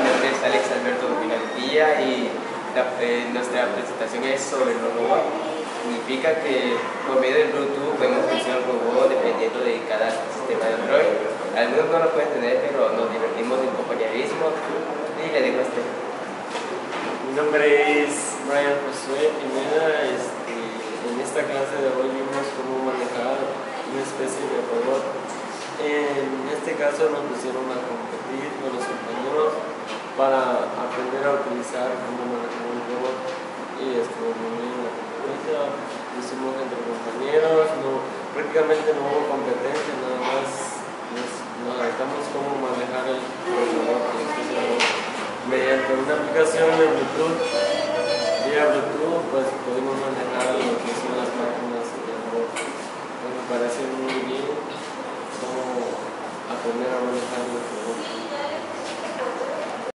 mi nombre es Alex Alberto Villa y nuestra presentación es sobre los robots. Significa que por medio del Bluetooth podemos utilizar un robot dependiendo de cada sistema de Android. Algunos no lo pueden tener, pero nos divertimos en compañerismo y le dejo este. Mi nombre es Brian Josué Pineda. En esta clase de hoy vimos cómo manejar una especie de robot. En este caso nos pusieron a competir con los compañeros para aprender a utilizar cómo manejar un robot, y estuvo muy bien la competencia. Lo hicimos entre compañeros, prácticamente no hubo competencia, nada más nos adaptamos cómo manejar el robot. Mediante una aplicación de Bluetooth, vía Bluetooth, pues pudimos manejar lo que son las máquinas del robot. Me parece muy bien cómo aprender a manejar los robots.